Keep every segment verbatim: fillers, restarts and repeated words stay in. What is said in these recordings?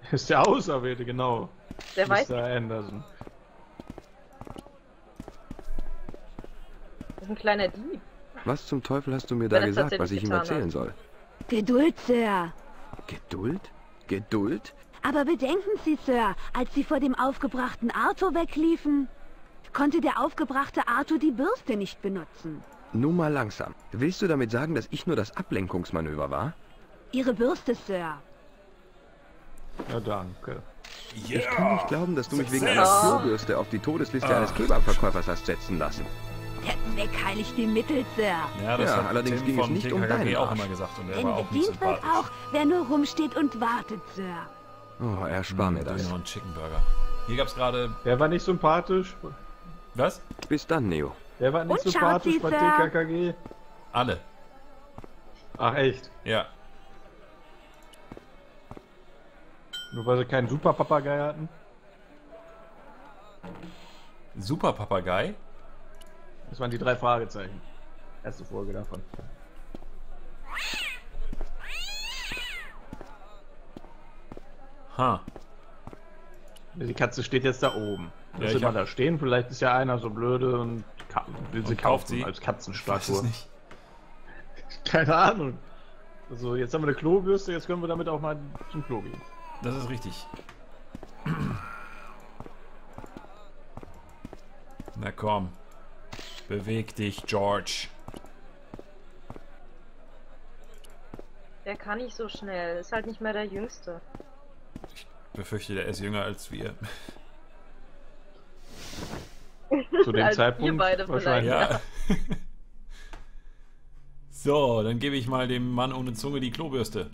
Ist der Auserwählte, genau. Der weiß. Mister Anderson. Das ist ein kleiner Dieb. Was zum Teufel hast du mir da Wenn er es gesagt, was ich ihm tatsächlich getan erzählen hat. soll? Geduld, Sir. Geduld? Geduld? Aber bedenken Sie, Sir, als Sie vor dem aufgebrachten Arthur wegliefen, konnte der aufgebrachte Arthur die Bürste nicht benutzen. Nun mal langsam. Willst du damit sagen, dass ich nur das Ablenkungsmanöver war? Ihre Bürste, Sir. Ja, danke. Ich kann nicht glauben, dass du mich wegen Success. einer Klobürste auf die Todesliste Ah. eines Kebabverkäufers hast setzen lassen. Der Zweck heiligt die Mittel, Sir. Ja, das Ja, hat allerdings Tim ging es von nicht um T K K G deinen auch Arsch. immer gesagt und er Denn war auch nicht bedient wird sympathisch. auch, wer nur rumsteht und wartet, Sir. Oh, erspar mir das. Döner und Chicken Burger. Hier gab's gerade... Der war nicht sympathisch. Was? Bis dann, Neo. Der war nicht Und sympathisch bei T Schatzi, K K G. Alle. Ach echt? Ja. Nur weil sie keinen Superpapagei hatten? Super Papagei. Das waren die drei Fragezeichen. Erste Folge davon. Ha. Die Katze steht jetzt da oben. Ja, Lass ich sie mal hab- da stehen. Vielleicht ist ja einer so blöde und ka- will sie Und kauft kaufen sie? als Ich weiß es Katzenstatue. nicht. Keine Ahnung. Also jetzt haben wir eine Klobürste, jetzt können wir damit auch mal zum Klo gehen. Das ist richtig. Na komm. Beweg dich, George. Der kann nicht so schnell. Ist halt nicht mehr der Jüngste. Ich befürchte, der ist jünger als wir. Zu dem Als wir Zeitpunkt beide wahrscheinlich. Ja. So, dann gebe ich mal dem Mann ohne Zunge die Klobürste.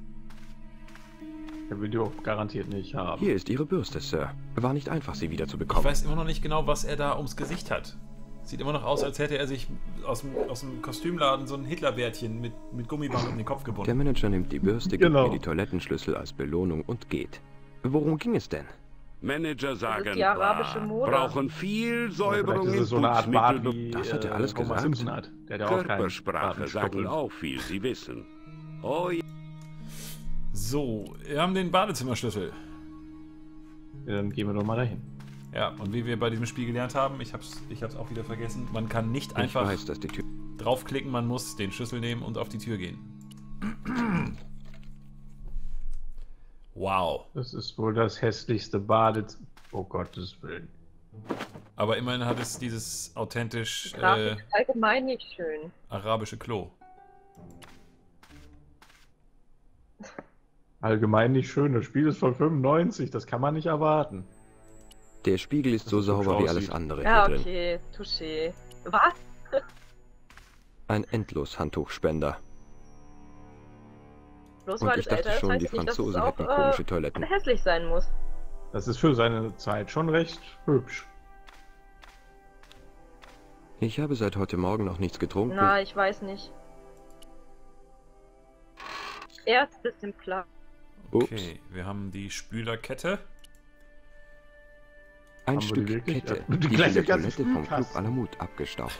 Der will die auch garantiert nicht haben. Hier ist Ihre Bürste, Sir. War nicht einfach, sie wieder zu Ich bekommen. weiß immer noch nicht genau, was er da ums Gesicht hat. Sieht immer noch aus, als hätte er sich aus dem, aus dem Kostümladen so ein Hitlerbärtchen mit, mit Gummiband um den Kopf Der gebunden. Manager nimmt die Bürste, gibt Genau. mir die Toilettenschlüssel als Belohnung und geht. Worum ging es denn? Manager Das sagen, ist die arabische Mode. brauchen viel Säuberung Vielleicht ist in es so eine Art Bart Putzmittel. wie Das hat er äh, alles Homer gesagt. Simpson hat. Der hat ja auch keinen Körpersprache sagen Bartenstoppeln. auch viel, Sie wissen. Oh ja. So, wir haben den Badezimmerschlüssel. Ja, dann gehen wir doch mal dahin. Ja, und wie wir bei diesem Spiel gelernt haben, ich hab's, ich hab's auch wieder vergessen, man kann nicht Ich einfach weiß, dass die Tür... draufklicken, man muss den Schlüssel nehmen und auf die Tür gehen. Wow. Das ist wohl das hässlichste Bade... Oh Gottes Willen. Aber immerhin hat es dieses authentisch Die äh, Grafik ist allgemein nicht schön. arabische Klo. Allgemein nicht schön. Das Spiel ist von fünfundneunzig. Das kann man nicht erwarten. Der Spiegel ist so Dass es hübsch sauber wie alles aussieht. andere Ja, hier drin. okay. Touché. Was? Ein Endlos-Handtuchspender. Bloß Und weil ich es älter dachte ist, schon, heißt die es nicht, dass es Franzosen auch hätten komische äh, Toiletten. hässlich sein muss. Das ist für seine Zeit schon recht hübsch. Ich habe seit heute Morgen noch nichts getrunken. Na, ich weiß nicht. Er ist ein bisschen klar. Ups. Okay, wir haben die Spülerkette. Ein Haben wir die Stück wirklich? Kette, Ja, die die von gleiche der ganze Toilette vom Club Spülkasten. Alamut abgestaubt.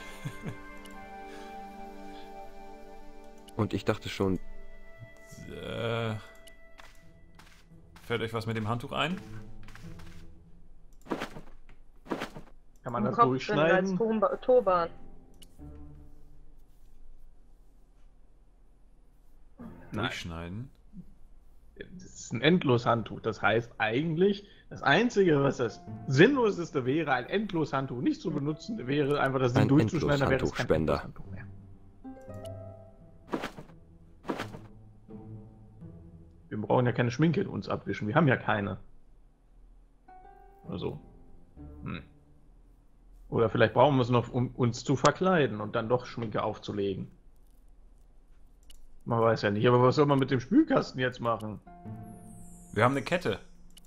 Und ich dachte schon, Äh, fällt euch was mit dem Handtuch ein? Kann man Im das Kopf drin als durchschneiden? Turba- Turban. Nein. Durchschneiden. Das ist ein Endloshandtuch. Das heißt eigentlich, das Einzige, was das Sinnloseste wäre, ein Endloshandtuch nicht zu benutzen, wäre einfach das Ding Ein durchzuschneiden, dann wäre das kein Endloshandtuchspender. Endloshandtuch mehr. Wir brauchen ja keine Schminke in uns abwischen. Wir haben ja keine. Also. Hm. Oder vielleicht brauchen wir es noch, um uns zu verkleiden und dann doch Schminke aufzulegen. Man weiß ja nicht, aber was soll man mit dem Spülkasten jetzt machen? Wir haben eine Kette.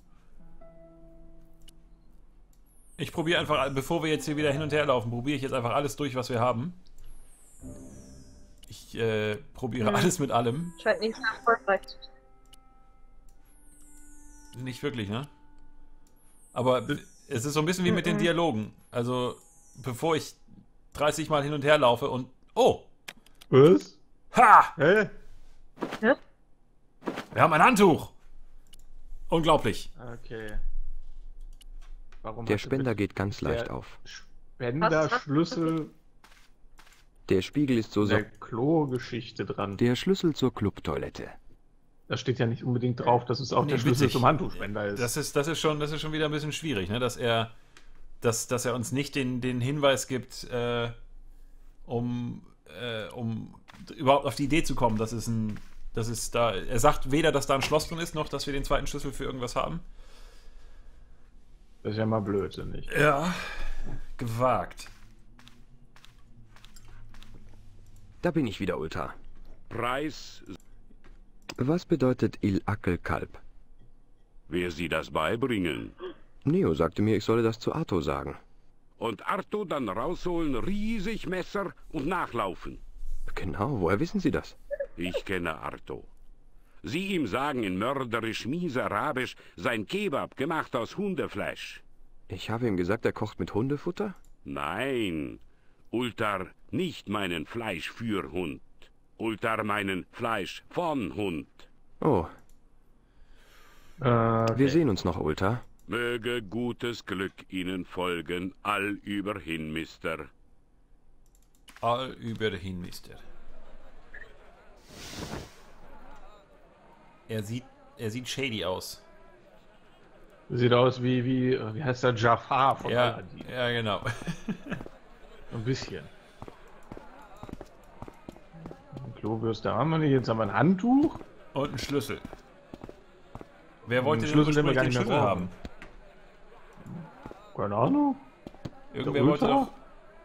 Ich probiere einfach, bevor wir jetzt hier wieder hin und her laufen, probiere ich jetzt einfach alles durch, was wir haben. Ich äh, probiere Hm. alles mit allem. Scheint nicht sehr erfolgreich zu sein. Nicht wirklich, ne? Aber es ist so ein bisschen wie mit den Mhm. Dialogen. Also, bevor ich dreißig Mal hin und her laufe und... Oh! Was? Ha! Hä? Wir haben ein Handtuch! Unglaublich. Okay. Warum Der hat Spender bitte geht ganz leicht der auf. Spenderschlüssel Der Spiegel ist so... der so Klo-Geschichte dran? der Schlüssel zur Clubtoilette. Da steht ja nicht unbedingt drauf, dass es auch Nee, der Schlüssel witzig. zum Handtuchspender ist. Das ist, das ist schon, das ist schon wieder ein bisschen schwierig, ne? Dass er, dass, dass er uns nicht den, den Hinweis gibt, äh, um, äh, um überhaupt auf die Idee zu kommen, dass es ein, dass es da. Er sagt weder, dass da ein Schloss drin ist, noch, dass wir den zweiten Schlüssel für irgendwas haben. Das ist ja mal blödsinnig. Ja, gewagt. Da bin ich wieder, Ulta. Preis, Was bedeutet Il Akel Kalb? wer Sie das beibringen. Neo sagte mir, ich solle das zu Arto sagen. Und Arto dann rausholen, riesig Messer und nachlaufen. Genau, woher wissen Sie das? Ich kenne Arto. Sie ihm sagen in mörderisch mies Arabisch, sein Kebab gemacht aus Hundefleisch. Ich habe ihm gesagt, er kocht mit Hundefutter? Nein, Ultar nicht meinen Fleisch für Hund. Ultar meinen Fleisch von Hund. Oh, Äh, okay. wir sehen uns noch, Ulta. Möge gutes Glück Ihnen folgen, allüberhin, Mister. All über hin, Mister. Er sieht, er sieht shady aus. Sieht aus wie, wie, wie heißt der, Jafar von Ja, Aladdin. ja, genau. Ein bisschen. Eine Klobürste haben wir nicht, jetzt haben wir ein Handtuch. Und ein Schlüssel. Wer wollte Den denn Schlüssel, den wir ursprünglich gar den nicht mehr Schlüssel haben? Keine Ahnung. Irgendwer Der wollte Ultra? doch...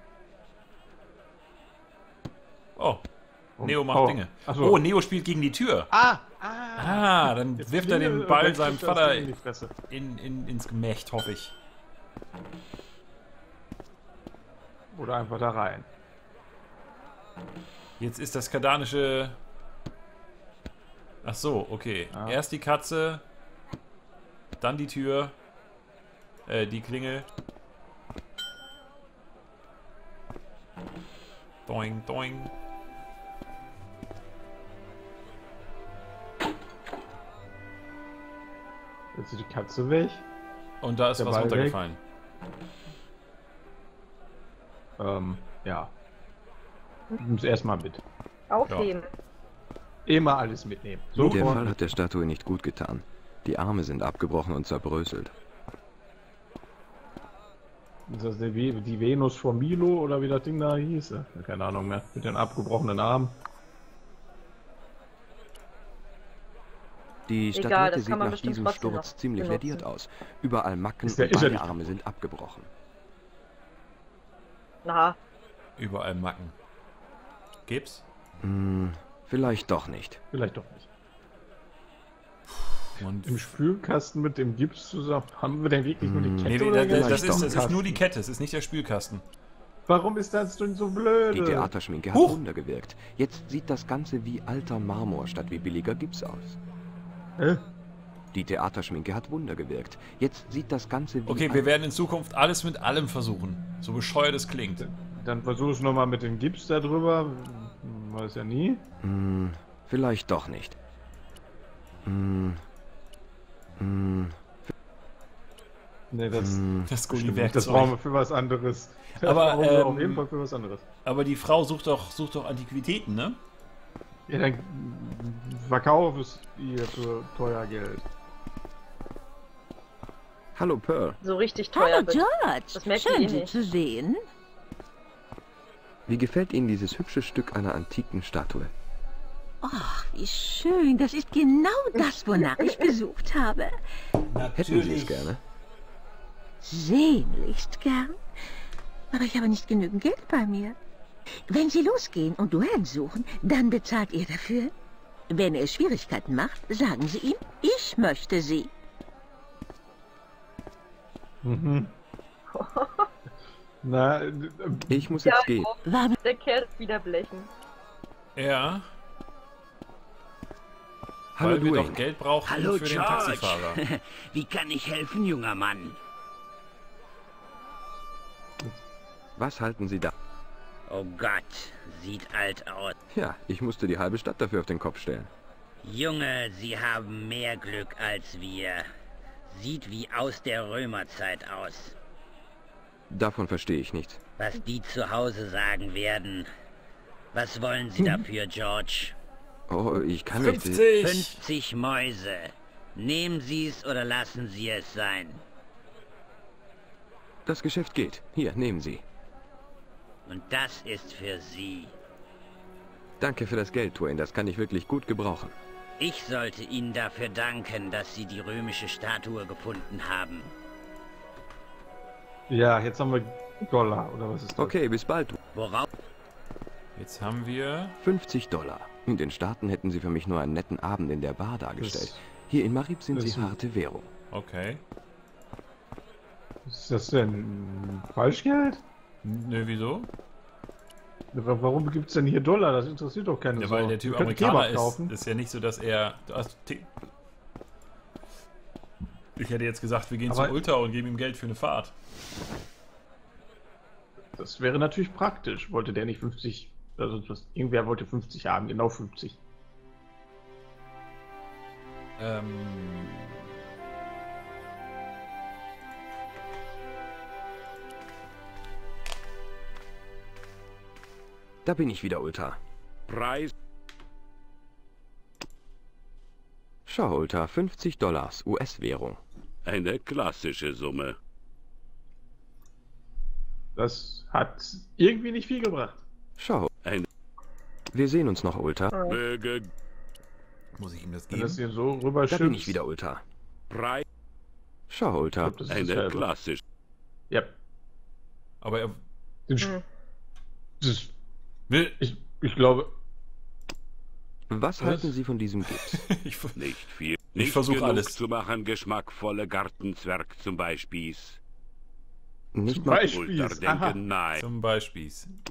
Oh, Neo macht oh. Dinge. Ach so. Oh, Neo spielt gegen die Tür. Ah! Ah! Ah, dann Jetzt wirft er klingelt den und Ball dann seinem kriegt er das Vater Ding in die Fresse. in, in, ins Gemächt, hoffe ich. Oder einfach da rein. Jetzt ist das kardanische... Ach so, okay. Ja. Erst die Katze, dann die Tür, äh, die Klingel. Doing, doing. Jetzt ist die Katze weg. Und da ist Der was Ball runtergefallen. Ähm, ja. Nimm's erstmal mit. Aufheben. Immer alles mitnehmen. Der Sofort. Fall hat der Statue nicht gut getan. Die Arme sind abgebrochen und zerbröselt. Ist das die, Ve- die Venus von Milo oder wie das Ding da hieß? Keine Ahnung mehr. Mit den abgebrochenen Armen. Die Egal, Statuette das sieht kann man nach bestimmt diesem trotzdem Sturz noch ziemlich benutzen. lediert aus. Überall Macken Ist der- und ist er beide nicht- Arme sind abgebrochen. Na, Überall Macken. Gibt's? Hm, vielleicht doch nicht. Vielleicht doch nicht. Und Im Spülkasten mit dem Gips zusammen. Haben wir denn wirklich nur die Hm. Kette? nee, oder das, das, gleich das, doch ist, einen das ist nur die Kasten? Kette, es ist nicht der Spülkasten. Warum ist das denn so blöd? Die Theaterschminke Huch! hat Wunder gewirkt. Jetzt sieht das Ganze wie alter Marmor statt wie billiger Gips aus. Hä? Die Theaterschminke hat Wunder gewirkt. Jetzt sieht das Ganze wie... Okay, al- wir werden in Zukunft alles mit allem versuchen. So bescheuert es klingt. Dann versuch es nochmal mit dem Gips da drüber. Weiß ja nie. Hm, vielleicht doch nicht. Hm. Hm. Nee, das, Hm. Das stimmt gute nicht. Das brauchen wir Werkzeug. für was anderes. Das Aber, brauchen wir ähm, auf jeden Fall für was anderes. Aber die Frau sucht doch, sucht doch Antiquitäten, ne? Ja, dann verkauf es ihr für teuer Geld. Hallo Pearl. so richtig teuer. Hallo wird- George, Das merkt ihr schön eh Sie nicht. zu sehen. Wie gefällt Ihnen dieses hübsche Stück einer antiken Statue? Ach, wie schön. Das ist genau das, wonach ich gesucht habe. Hätten Sie es gerne? Sehnlichst gern. Aber ich habe nicht genügend Geld bei mir. Wenn Sie losgehen und Duell suchen, dann bezahlt ihr dafür. Wenn er Schwierigkeiten macht, sagen Sie ihm, ich möchte sie. Mhm. Na, äh, Ich muss jetzt gehen. War mir Der Kerl ist wieder blechen. Ja, Hallo weil wir Dwayne. doch Geld brauchen Hallo für den George. Taxifahrer. Wie kann ich helfen, junger Mann? Was halten Sie da? Oh Gott, sieht alt aus. Ja, ich musste die halbe Stadt dafür auf den Kopf stellen. Junge, Sie haben mehr Glück als wir. Sieht wie aus der Römerzeit aus. Davon verstehe ich nichts. Was die zu Hause sagen werden. Was wollen Sie dafür, George? Oh, ich kann nicht... fünfzig! fünfzig Mäuse. Nehmen Sie es oder lassen Sie es sein. Das Geschäft geht. Hier, nehmen Sie. Und das ist für Sie. Danke für das Geld, Twain. Das kann ich wirklich gut gebrauchen. Ich sollte Ihnen dafür danken, dass Sie die römische Statue gefunden haben. Ja, jetzt haben wir Dollar, oder was ist das? Okay, bis bald. Worauf? Jetzt haben wir... fünfzig Dollar. In den Staaten hätten Sie für mich nur einen netten Abend in der Bar dargestellt. Hier in Marib sind das- Sie harte Währung. Okay. Ist das denn Falschgeld? Nö, wieso? Warum gibt es denn hier Dollar? Das interessiert doch keine Ja, Sau. weil der Typ Wir können Amerikaner Kebab ist. kaufen. Ist ja nicht so, dass er... Du hast Te- Ich hätte jetzt gesagt, wir gehen Aber- zu Ulta und geben ihm Geld für eine Fahrt. Das wäre natürlich praktisch. Wollte der nicht fünfzig... Also das, irgendwer wollte fünfzig haben, genau fünfzig. Ähm... Da bin ich wieder, Ulta. Preis Schau, Ulta, fünfzig Dollars, U S-Währung. eine klassische Summe. Das hat irgendwie nicht viel gebracht. Schau. Ein- Wir sehen uns noch, Ulta. Möge Muss ich ihm das Wenn geben? das hier so Da rüber bin ich wieder, Ulta. Preis Schau, Ulta. Das ist eine dasselbe. klassische. Ja. Aber er Den Hm. Sch- das, will... ich, ich glaube... Was Was? halten Sie von diesem Gips? Ich, Nicht viel. Nicht versuch genug alles. zu machen, geschmackvolle Gartenzwerg zum Beispiel. Nicht Zum mal. Beispiel. Ulter Aha. denken, nein. zum Beispiel.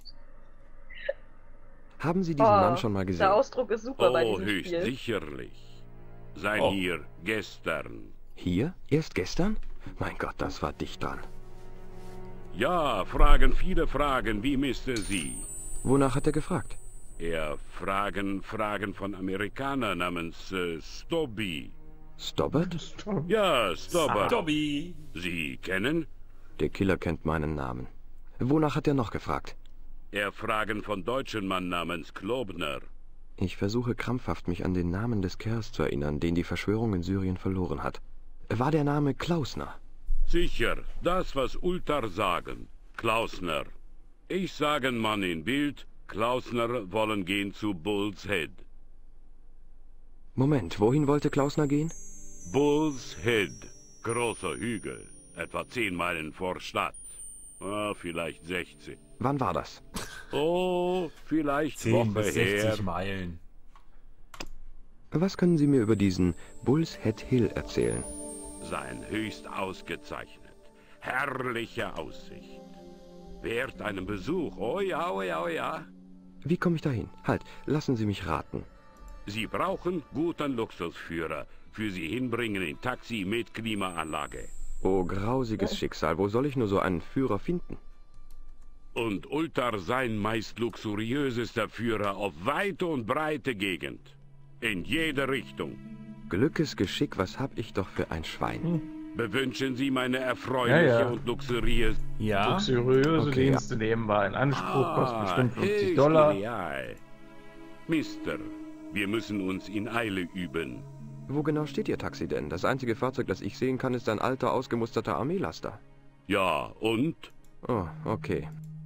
Haben Sie diesen Oh, Mann schon mal gesehen? Der Ausdruck ist super bei Oh, diesem höchst Spiel. sicherlich. Sein Oh. hier gestern. Hier? Erst gestern? Mein Gott, das war dicht dran. Ja, fragen viele Fragen wie Mister Sie. Wonach hat er gefragt? Er fragen Fragen von Amerikaner namens äh, Stobby. Stobbart? Ja, Stobber. Dobby! Sie kennen? Der Killer kennt meinen Namen. Wonach hat er noch gefragt? Er fragen von deutschen Mann namens Klobner. Ich versuche krampfhaft, mich an den Namen des Kerls zu erinnern, den die Verschwörung in Syrien verloren hat. War der Name Klausner? Sicher, das was Ultar sagen. Klausner. Ich sagen Mann in Bild, Klausner wollen gehen zu Bull's Head. Moment, wohin wollte Klausner gehen? Bull's Head. Großer Hügel. Etwa zehn Meilen vor Stadt. Ah, vielleicht sechzig. Wann war das? Oh, vielleicht zehn Woche bis her. sechzig Meilen. Was können Sie mir über diesen Bull's Head Hill erzählen? Sein höchst ausgezeichnet. Herrliche Aussicht. Wert einen Besuch. Oh ja, oh ja, oh ja. Wie komme ich dahin? Halt, lassen Sie mich raten. Sie brauchen guten Luxusführer. Für Sie hinbringen in Taxi mit Klimaanlage. Oh, grausiges Schicksal, wo soll ich nur so einen Führer finden? Und Ultar sein meist luxuriösester Führer auf weite und breite Gegend. In jede Richtung. Glückes Geschick, was hab ich doch für ein Schwein. Bewünschen Sie meine erfreuliche Ja, ja. und luxuriöse... Ja? Luxuriöse Okay, ja. Dienste nehmen wir in Anspruch, kosten bestimmt fünfzig höchst Dollar. ideal. Mister, wir müssen uns in Eile üben. Wo genau steht Ihr Taxi denn? Das einzige Fahrzeug, das ich sehen kann, ist ein alter, ausgemusterter Armeelaster. Ja, und? Oh, okay.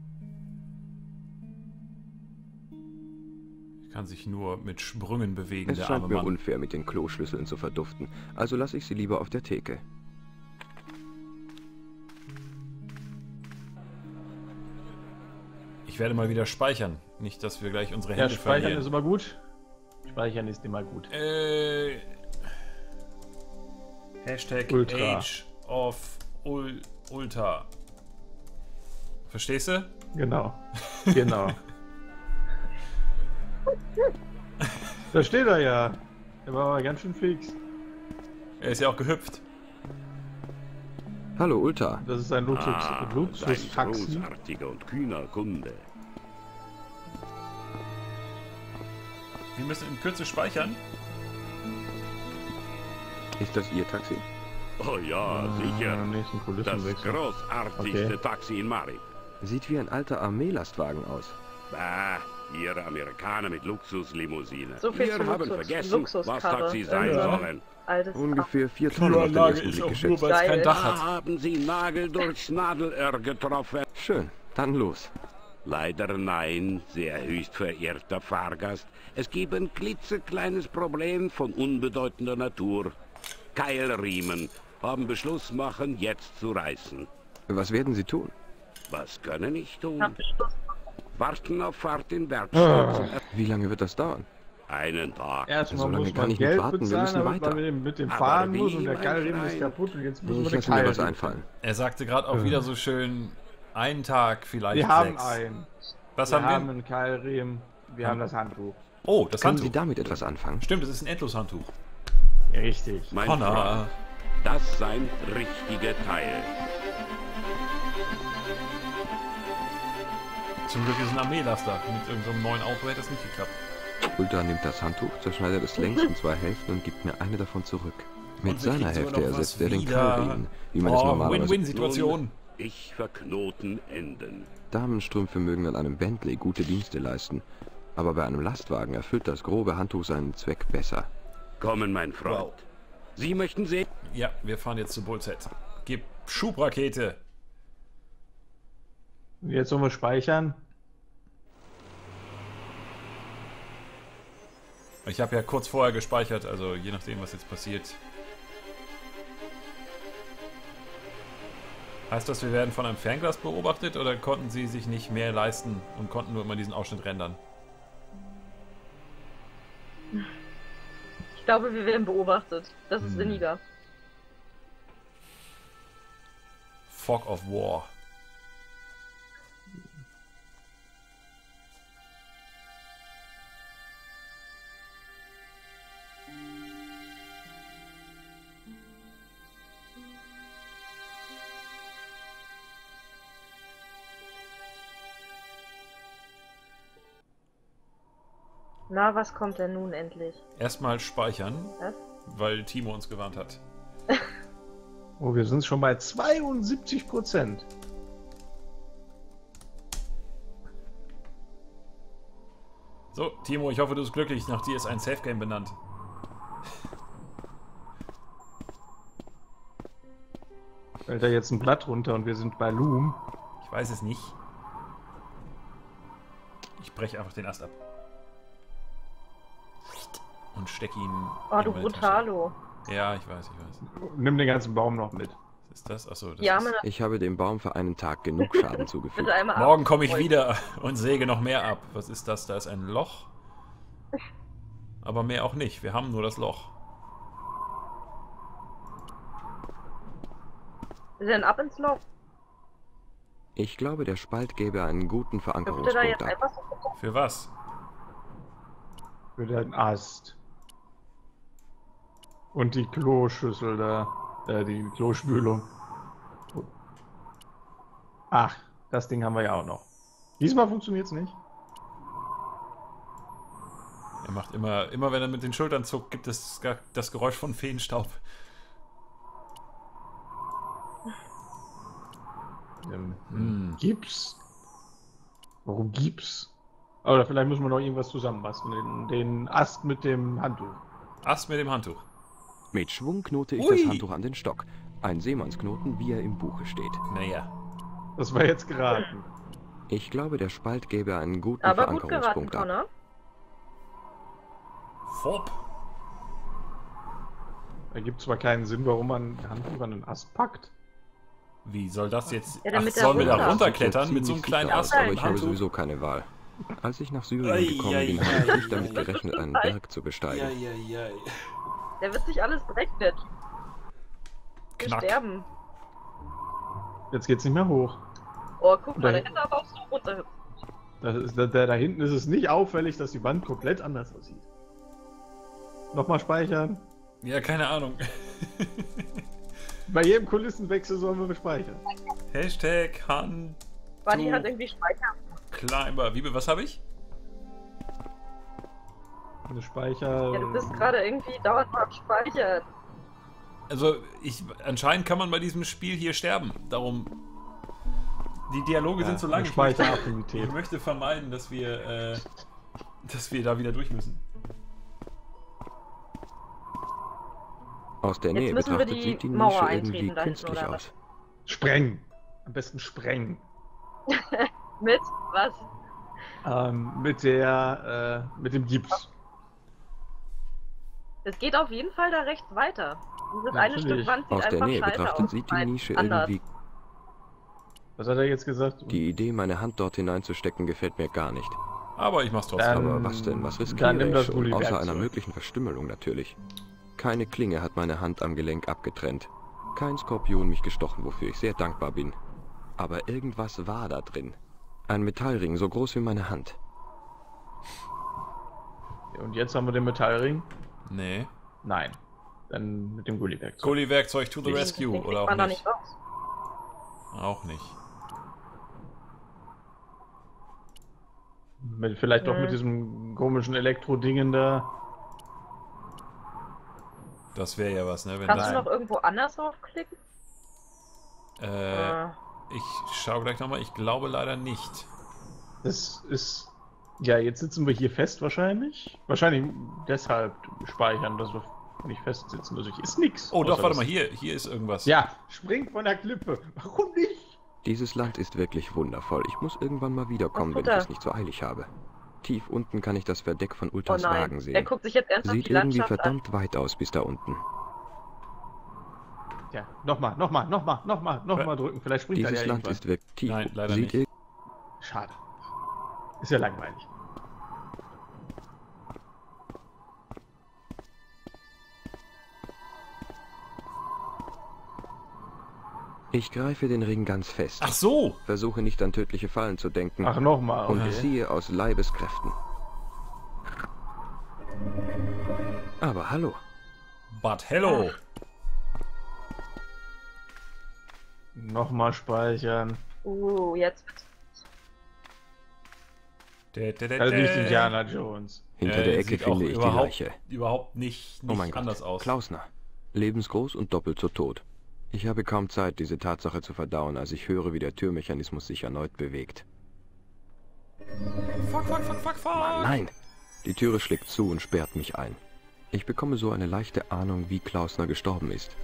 Kann sich nur mit Sprüngen bewegen, Es der scheint arme mir Mann. unfair, mit den Kloschlüsseln zu verduften. Also lasse ich sie lieber auf der Theke. Ich werde mal wieder speichern. Nicht, dass wir gleich unsere Ja, Hände speichern verlieren. ist immer gut. Speichern ist immer gut. Äh, Hashtag Ultra. Age of Ul Ulta. Verstehst du? Genau. Genau. Da steht er ja. Der war aber ganz schön fix. Er ist ja auch gehüpft. Hallo, Ulta. Das ist ein Luxus, Ah, sein Luxus-Taxi. großartiger und kühner Kunde. Wir müssen in Kürze speichern. Ist das Ihr Taxi? Oh ja, sicher. Am nächsten Das Kulissenwechsel. großartigste Okay. Taxi in Marib. Sieht wie ein alter Armeelastwagen aus. Bah, ihr Amerikaner mit Luxuslimousine. So viel Ihr zu haben Luxus. vergessen, Luxuskarre. was Taxi sein Irgend so ein sollen. Altes Ungefähr vier Tonnen auf den Kühlanlage ersten ist Blick auch nur, geschätzt. weil es kein Geil. Dach Da hat. haben Sie Nagel durchs Nadelöhr getroffen. Schön, dann los. Leider nein, sehr höchst verehrter Fahrgast. Es gibt ein klitzekleines Problem von unbedeutender Natur. Keilriemen haben Beschluss machen, jetzt zu reißen. Was werden Sie tun? Was können ich tun? Hab Beschluss. Warten auf Fahrt in Werkstatt. zum Wie lange wird das dauern? Einen Tag. Erstmal So lange muss kann man ich nicht Geld warten, wir bezahlen, müssen damit weiter. man mit dem, mit dem Aber fahren wie, muss und der mein Keilriemen ist Klein? kaputt und jetzt müssen wir Ich den lasse mir was Keilriemen. einfallen. Er sagte gerade auch wieder so schön, einen Tag, vielleicht Wir haben sechs. einen. Was wir haben haben wir? einen Keilriemen, wir haben das Handtuch. Oh, das Können Sie Handtuch. damit etwas anfangen? Stimmt, es ist ein Endloshandtuch. Ja, richtig. Mein Connor. Freund, das sein richtiger Teil. Zum Glück ist es ein Armeelaster. Mit irgendeinem neuen Auto hätte es nicht geklappt. Ulta nimmt das Handtuch, zerschneidet es längs in zwei Hälften und gibt mir eine davon zurück. Mit Und wir seiner kriegen sogar Hälfte noch was ersetzt er den wieder. Keilriemen, wie man es Oh, normalerweise... Win-Win-Situation. Ich verknoten Enden. Damenstrümpfe mögen an einem Bentley gute Dienste leisten, aber bei einem Lastwagen erfüllt das grobe Handtuch seinen Zweck besser. Kommen, mein Freund. Wow. Sie möchten sehen? Ja, wir fahren jetzt zu Bullset. Gib Schubrakete. Und jetzt sollen wir speichern. Ich habe ja kurz vorher gespeichert, also je nachdem, was jetzt passiert. Heißt das, wir werden von einem Fernglas beobachtet oder konnten sie sich nicht mehr leisten und konnten nur immer diesen Ausschnitt rendern? Ich glaube, wir werden beobachtet. Das ist Hm. sinniger. Fog of War. Na, was kommt denn nun endlich? Erstmal speichern, Was? weil Timo uns gewarnt hat. Oh, wir sind schon bei zweiundsiebzig Prozent. So, Timo, ich hoffe, du bist glücklich. Nach dir ist ein Safe Game benannt. Fällt da jetzt ein Blatt runter und wir sind bei Loom. Ich weiß es nicht. Ich breche einfach den Ast ab. Und stecke ihn. Oh, in du meine Brutalo. Tasche. Ja, ich weiß, ich weiß. Nimm den ganzen Baum noch mit. Was ist das? Achso, das Die ist... arme Ich habe dem Baum für einen Tag genug Schaden zugefügt. bitte einmal Morgen komme ich ab- wieder und säge noch mehr ab. Was ist das? Da ist ein Loch. Aber mehr auch nicht. Wir haben nur das Loch. Wir sind ab ins Loch. Ich glaube, der Spalt gäbe einen guten Dürfte da Verankerungspunkt jetzt ab. einfach so... Für was? Für den Ast. Und die Kloschüssel da. Äh, die Klospülung. Ach, das Ding haben wir ja auch noch. Diesmal funktioniert es nicht. Er macht immer, immer wenn er mit den Schultern zuckt, gibt es gar- das Geräusch von Feenstaub. Ähm, Hm. Gips. Warum Gips? Oder vielleicht müssen wir noch irgendwas zusammenbasteln. Den, den Ast mit dem Handtuch. Ast mit dem Handtuch. Mit Schwung knote ich Ui. das Handtuch an den Stock. Ein Seemannsknoten, wie er im Buche steht. Naja. Das war jetzt geraten. Ich glaube, der Spalt gäbe einen guten Aber gut geraten, Verankerungspunkt ab. Connor. Fop. Ergibt zwar keinen Sinn, warum man ein Handtuch an den Ast packt. Wie soll das jetzt... Ja, Ach, damit er sollen wir da runter- runterklettern Sieht mit so einem ziemlich kleinen sicher Ast aus, aber und ich habe Handtuch? sowieso keine Wahl. Als ich nach Syrien Ei, gekommen ei, bin, ei, habe ich ei, nicht damit gerechnet, einen Berg zu besteigen. Eieiei. Der wird sich alles brechen, der Typ. Wir Knack. sterben. Jetzt geht's nicht mehr hoch. Oh, guck Da mal, der hinten. hätte aber auch so runter. Das ist, da, da hinten ist es nicht auffällig, dass die Wand komplett anders aussieht. Nochmal speichern. Ja, keine Ahnung. Bei jedem Kulissenwechsel sollen wir speichern. Hashtag Han Buddy Du- hat irgendwie Speicher. Climber. Wie, was habe ich? Eine Speicher. Ja, du bist gerade irgendwie dauernd mal am Speichern. Also, ich, anscheinend kann man bei diesem Spiel hier sterben. Darum, die Dialoge Ja, sind so lang. eine Ich möchte, Speicheraffinität. ich möchte vermeiden, dass wir, äh, dass wir da wieder durch müssen. Aus der Jetzt Nähe müssen wir betrachtet die sieht die Mauer Nische eintreten irgendwie da hinten, künstlich oder aus. was? Sprengen. Am besten sprengen. Mit was? Ähm, mit der, äh, mit dem Gips. Es geht auf jeden Fall da rechts weiter. Dieses eine Natürlich. Stück Wand sieht Aus der einfach Nähe scheiße betrachtet aus. sieht die Nein, Nische anders. irgendwie... Was hat er jetzt gesagt? Die Idee, meine Hand dort hineinzustecken, gefällt mir gar nicht. Aber ich mach's trotzdem. Ähm, Aber was denn? Was dann riskiere nimm ich das schon? Gulliwerkzeug. Außer einer möglichen Verstümmelung natürlich. Keine Klinge hat meine Hand am Gelenk abgetrennt. Kein Skorpion mich gestochen, wofür ich sehr dankbar bin. Aber irgendwas war da drin. Ein Metallring, so groß wie meine Hand. Und jetzt haben wir den Metallring? Nee. Nein. Dann mit dem Gulliwerkzeug. Gulli-Werkzeug to the Den- rescue, Den kriegt oder auch man da nicht? nicht raus. Auch nicht. Mit, vielleicht doch Hm. mit diesem komischen Elektro-Dingen da. Das wäre ja was, ne? Wenn Kannst das, du noch irgendwo anders draufklicken? äh, Äh, ich schau gleich nochmal. Ich glaube leider nicht. Das ist. Ja, jetzt sitzen wir hier fest wahrscheinlich. Wahrscheinlich deshalb speichern, dass wir nicht festsitzen. Also hier ist nix. Oh, doch, außer warte das- mal. Hier, hier ist irgendwas. Ja, springt von der Klippe. Warum nicht? Dieses Land ist wirklich wundervoll. Ich muss irgendwann mal wiederkommen, Was wenn tut ich er? es nicht so eilig habe. Tief unten kann ich das Verdeck von oh Ultras nein. Wagen Er sehen. guckt sich jetzt ernsthaft Sieht die irgendwie Landschaft an. verdammt weit aus bis da unten. Ja, nochmal, nochmal, nochmal, nochmal, nochmal drücken. Vielleicht springt er Dieses ja Land irgendwann. ist wirklich tief. Nein, leider Sieht nicht. Schade. Ist ja langweilig. Ich greife den Ring ganz fest. Ach so! Versuche nicht an tödliche Fallen zu denken. Ach, nochmal. Und Okay. ziehe aus Leibeskräften. Aber hallo. But hello! Nochmal speichern. Uh, jetzt. Dä, dä, dä, Also nicht dä. Indiana Jones. Hinter Äh, der Ecke sieht auch finde ich die überhaupt, Leiche. überhaupt nicht, nicht Oh mein anders Gott. aus. Klausner. Lebensgroß und doppelt so tot. Ich habe kaum Zeit, diese Tatsache zu verdauen, als ich höre, wie der Türmechanismus sich erneut bewegt. Fuck, fuck, fuck, fuck, fuck! Nein! Die Türe schlägt zu und sperrt mich ein. Ich bekomme so eine leichte Ahnung, wie Klausner gestorben ist.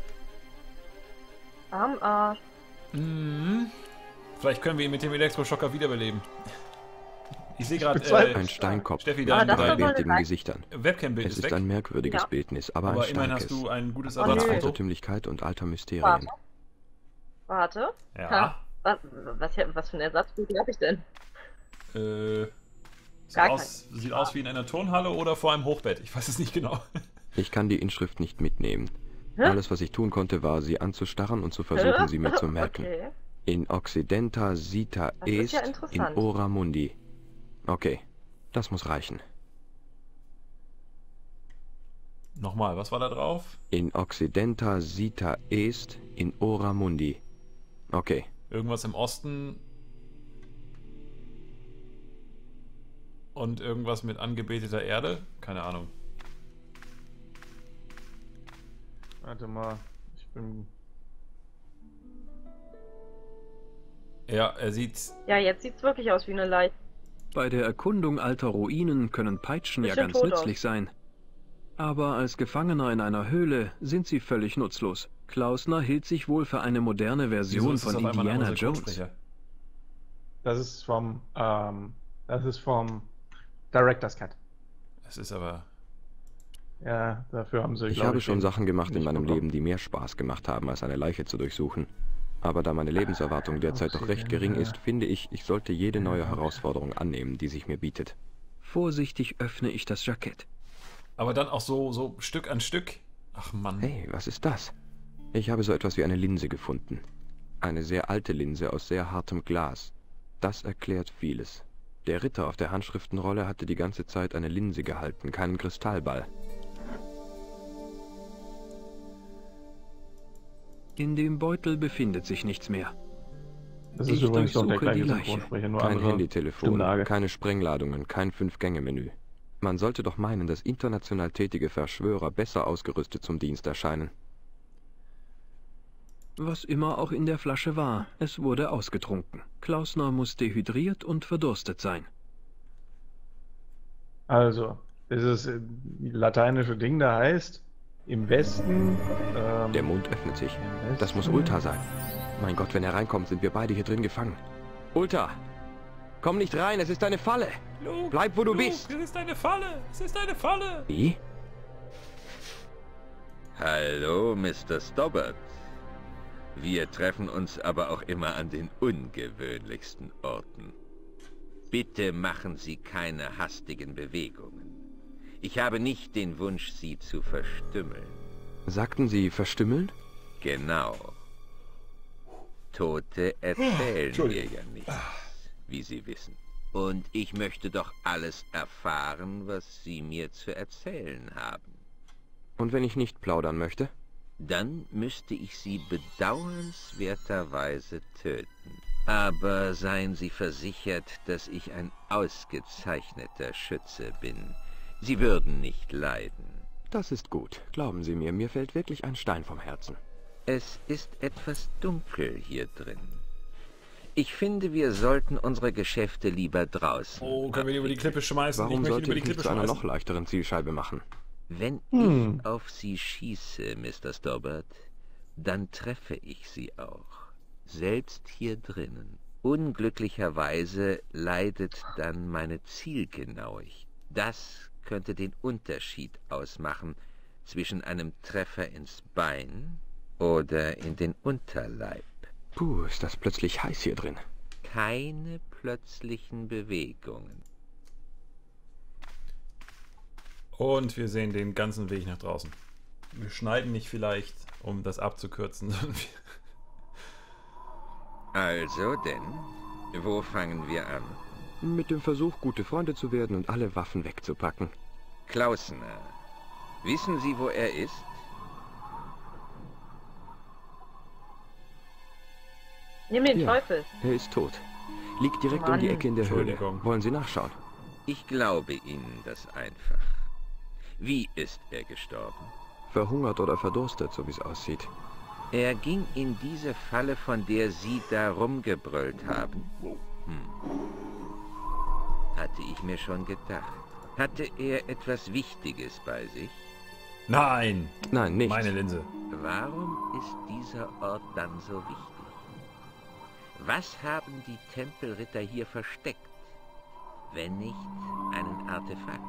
Am Arsch. Mhm. Vielleicht können wir ihn mit dem Elektroschocker wiederbeleben. Ich sehe gerade, bezweifle äh, Ein Steinkopf Steffi, mit dein, das drei soll dein eine bärtigen Leiche- Gesichtern. Webcam-Bild Es ist ist weg, ein merkwürdiges Ja. Bildnis, aber, aber ein immerhin hast starkes. du ein gutes Oh, nö. Trotz Ersatzfoto. Altertümlichkeit und alter Mysterien. Warte. Warte. Ja. Ha. Was, was, was für ein Ersatzbild habe ich denn? Äh, sieht, Gar aus, sieht aus wie in einer Turnhalle oder vor einem Hochbett. Ich weiß es nicht genau. Ich kann die Inschrift nicht mitnehmen. Hä? Alles, was ich tun konnte, war, sie anzustarren und zu versuchen, sie mir zu merken. Okay. In Occidenta Sita Das ist Est, ja in interessant. Ora Mundi. Okay, das muss reichen. Nochmal, was war da drauf? In Occidenta Sita Est, in Ora Mundi. Okay, Irgendwas im Osten. Und irgendwas mit angebeteter Erde? Keine Ahnung. Warte mal. Ich bin. Ja, er sieht. Ja, jetzt sieht's wirklich aus wie eine Leiche. Bei der Erkundung alter Ruinen können Peitschen ja Bisschen ganz tot nützlich sein. Aber als Gefangener in einer Höhle sind sie völlig nutzlos. Klausner hielt sich wohl für eine moderne Wieso Version ist das von auf einmal ein Indiana anderer Jones. Synchronsprecher? Das ist vom. Ähm, das ist vom Director's Cut. Es ist aber. Ja, dafür haben sie. ich glaub habe schon den Sachen gemacht in nicht meinem bekommen. Leben, die mehr Spaß gemacht haben, als eine Leiche zu durchsuchen. Aber da meine Lebenserwartung derzeit doch recht gering ist, finde ich, ich sollte jede neue Herausforderung annehmen, die sich mir bietet. Vorsichtig öffne ich das Jackett. Aber dann auch so, so Stück an Stück. Ach Mann. Hey, was ist das? Ich habe so etwas wie eine Linse gefunden. Eine sehr alte Linse aus sehr hartem Glas. Das erklärt vieles. Der Ritter auf der Handschriftenrolle hatte die ganze Zeit eine Linse gehalten, keinen Kristallball. In dem Beutel befindet sich nichts mehr. Das ist Ich übrigens doch der durchsuche die gleiche Leiche. Synchronsprecher, nur Kein andere Handytelefon, Stimmlage. keine Sprengladungen, kein Fünf-Gänge-Menü. Man sollte doch meinen, dass international tätige Verschwörer besser ausgerüstet zum Dienst erscheinen. Was immer auch in der Flasche war, es wurde ausgetrunken. Klausner muss dehydriert und verdurstet sein. Also, dieses äh, lateinische Ding da heißt, im Westen... Ähm, Der Mond öffnet sich. im Westen, Das muss Ulta sein. Mein Gott, wenn er reinkommt, sind wir beide hier drin gefangen. Ulta! Komm nicht rein, es ist eine Falle! Luke, Bleib, wo du Luke, bist! Es ist eine Falle! Es ist eine Falle! Wie? Hallo, Mister Stobbart. Wir treffen uns aber auch immer an den ungewöhnlichsten Orten. Bitte machen Sie keine hastigen Bewegungen. Ich habe nicht den Wunsch, Sie zu verstümmeln. Sagten Sie verstümmeln? Genau. Tote erzählen mir ja nichts, wie Sie wissen. Und ich möchte doch alles erfahren, was Sie mir zu erzählen haben. Und wenn ich nicht plaudern möchte? Dann müsste ich Sie bedauernswerterweise töten. Aber seien Sie versichert, dass ich ein ausgezeichneter Schütze bin. Sie würden nicht leiden. Das ist gut. Glauben Sie mir, mir fällt wirklich ein Stein vom Herzen. Es ist etwas dunkel hier drin. Ich finde, wir sollten unsere Geschäfte lieber draußen. Oh, können wir die über die Klippe schmeißen? Warum ich möchte sollte über die ich mich Klippe zu einer schmeißen. noch leichteren Zielscheibe machen? Wenn Hm. ich auf Sie schieße, Mister Stobbart, dann treffe ich Sie auch. Selbst hier drinnen. Unglücklicherweise leidet dann meine Zielgenauigkeit. Das könnte den Unterschied ausmachen zwischen einem Treffer ins Bein oder in den Unterleib. Puh, ist das plötzlich heiß hier drin. Keine plötzlichen Bewegungen. Und wir sehen den ganzen Weg nach draußen. Wir schneiden nicht vielleicht, um das abzukürzen, sondern wir... Also denn, wo fangen wir an? Mit dem Versuch, gute Freunde zu werden und alle Waffen wegzupacken. Klausner, wissen Sie, wo er ist? Nimm den Ja. Teufel. Er ist tot. Liegt direkt um die Mann. Ecke in der Höhle. Entschuldigung. Wollen Sie nachschauen? Ich glaube Ihnen das einfach. Wie ist er gestorben? Verhungert oder verdurstet, so wie es aussieht. Er ging in diese Falle, von der Sie da rumgebrüllt haben. Hm. Hatte ich mir schon gedacht. Hatte er etwas Wichtiges bei sich? Nein! Nein, nicht. Meine Linse. Warum ist dieser Ort dann so wichtig? Was haben die Tempelritter hier versteckt, wenn nicht einen Artefakt?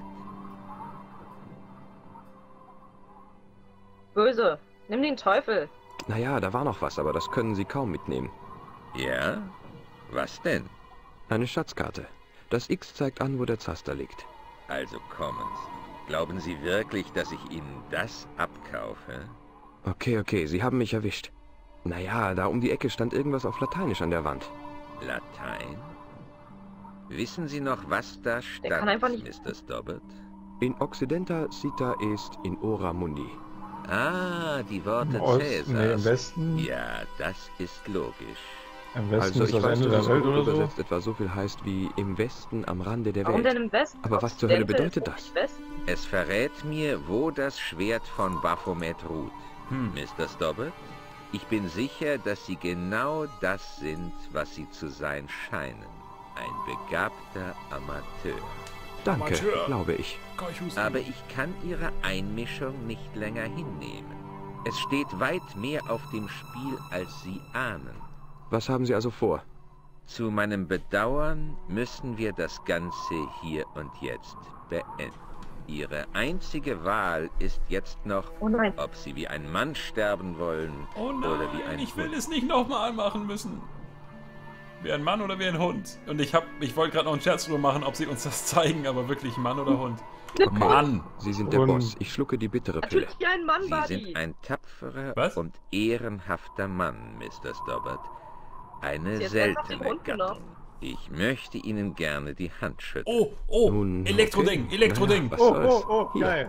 Böse. Nimm den Teufel. Naja, da war noch was, aber das können Sie kaum mitnehmen. Ja? Was denn? Eine Schatzkarte. Das X zeigt an, wo der Zaster liegt. Also kommen Sie. Glauben Sie wirklich, dass ich Ihnen das abkaufe? Okay, okay, Sie haben mich erwischt. Naja, da um die Ecke stand irgendwas auf Lateinisch an der Wand. Latein? Wissen Sie noch, was da stand, kann einfach nicht- Mister Stobbart? In Occidenta cita est in ora mundi. Ah, die Worte Im Osten, Cäsars. nee, im Westen. Ja, das ist logisch. Im Westen Also ist ich das weiß, Ende dass der es Welt oder so. übersetzt etwa so viel heißt wie im Westen am Rande der Warum denn Welt. im Westen? Aber was zur Hölle Occidental bedeutet ist das? nicht Westen. Es verrät mir, wo das Schwert von Baphomet ruht. Hm. Mister Stobbart, ich bin sicher, dass Sie genau das sind, was Sie zu sein scheinen. Ein begabter Amateur. Danke, Amateur. glaube ich. Aber ich kann Ihre Einmischung nicht länger hinnehmen. Es steht weit mehr auf dem Spiel, als Sie ahnen. Was haben Sie also vor? Zu meinem Bedauern müssen wir das Ganze hier und jetzt beenden. Ihre einzige Wahl ist jetzt noch, Oh nein. ob Sie wie ein Mann sterben wollen Oh nein, oder wie ein ich will Hund. es nicht nochmal machen müssen. Wie ein Mann oder wie ein Hund. Und ich hab, ich wollte gerade noch einen Scherz drüber machen, ob sie uns das zeigen, aber wirklich Mann oder Hund. Mann! Sie sind der Und- Boss. Ich schlucke die bittere Pille. Natürlich ein Mann, Sie Buddy. sind ein tapferer Was? und ehrenhafter Mann, Mister Stobbart. Eine Sie hat einfach den seltene Hund Gattung. genommen. Ich möchte Ihnen gerne die Hand schütteln. Oh, oh, Nun, Elektroding, okay. Elektroding, Naja, was Oh, soll's. oh, oh, Hier. geil.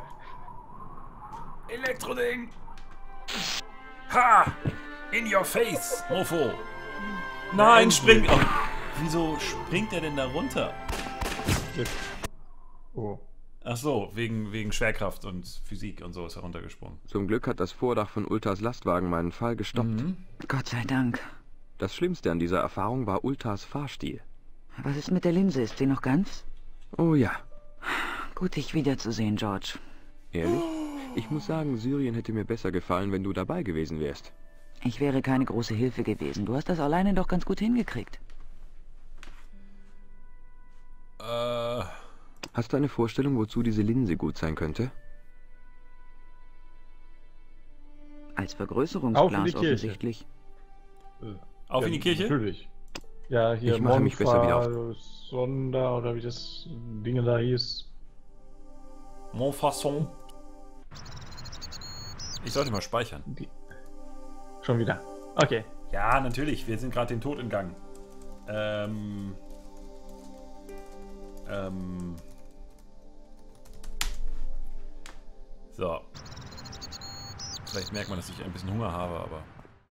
Elektroding! Ha! In your face, Mofo! Nein, spring! Oh, wieso springt er denn da runter? Oh. Ach so, wegen, wegen Schwerkraft und Physik und so ist er runtergesprungen. Zum Glück hat das Vordach von Ultas Lastwagen meinen Fall gestoppt. Mhm. Gott sei Dank. Das Schlimmste an dieser Erfahrung war Ultas Fahrstil. Was ist mit der Linse? Ist sie noch ganz? Oh ja. Gut, dich wiederzusehen, George. Ehrlich? Ich muss sagen, Syrien hätte mir besser gefallen, wenn du dabei gewesen wärst. Ich wäre keine große Hilfe gewesen. Du hast das alleine doch ganz gut hingekriegt. Äh... Hast du eine Vorstellung, wozu diese Linse gut sein könnte? Als Vergrößerungsglas offensichtlich. Äh, Auf ja, in die Kirche? Natürlich. Ja, hier Ich mache mich besser wieder auf. Sonder oder wie das Ding da hieß. Montfaucon. Ich sollte mal speichern. Die. Schon wieder. Okay. Ja, natürlich. Wir sind gerade den Tod entgangen. Ähm... Ähm... So. Vielleicht merkt man, dass ich ein bisschen Hunger habe, aber...